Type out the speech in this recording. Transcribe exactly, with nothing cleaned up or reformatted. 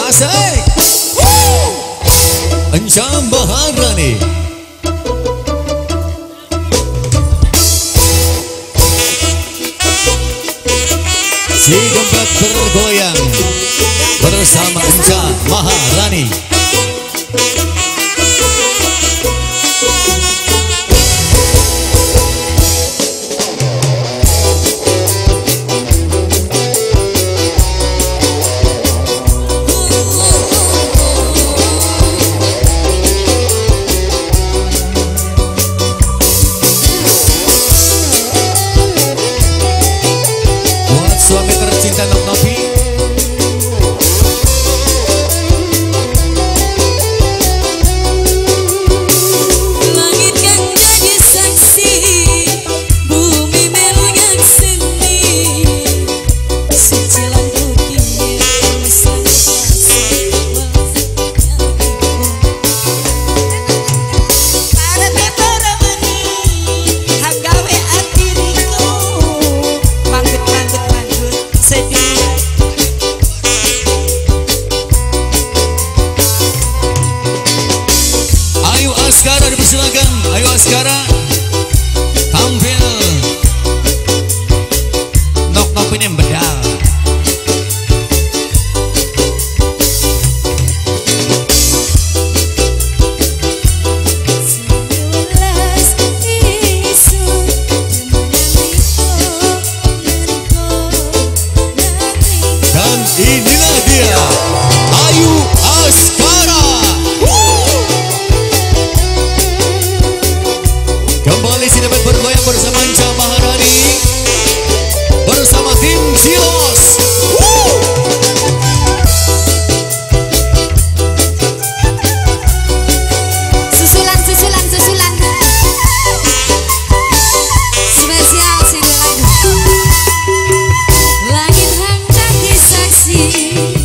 asik. Enca Maharani. Si dompet bergoyang bersama Enca Maharani. Suami tercinta Nok Novi, langit yang jadi saksi, bumi melunyak seni, secilan putihnya sang kasih para para meni hanggawe atiriku manggut manggut manggut sedih. Ayo Askara dipersilakan. Ayo Askara tampil. Nok Novi ini bedal. Sebelas isu Dan inilah dia Ayu Askara. Kembali si dapat bergoyang bersama Enca Maharani bersama tim Silos. susulan susulan susulan spesial sini lagu langit hang jadi saksi.